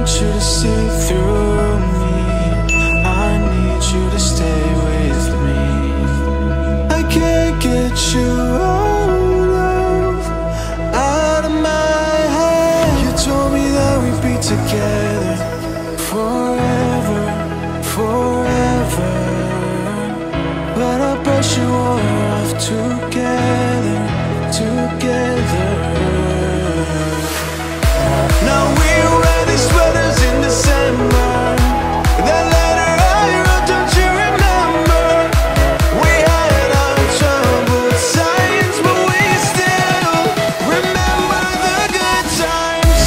want you to see through me. I need you to stay with me. I can't get you out of my head. You told me that we'd be together forever, forever, but I brush you off together, together. Now we wear these sweaters in December. That letter I wrote, don't you remember? We had our troubled times, but we still remember the good times.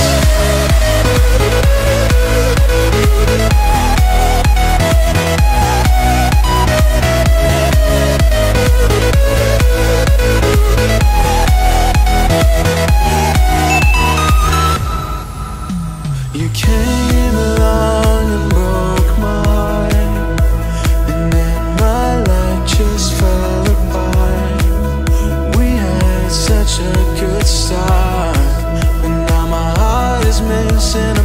You came along and broke my heart, and then my life just fell apart. We had such a good start, but now my heart is missing a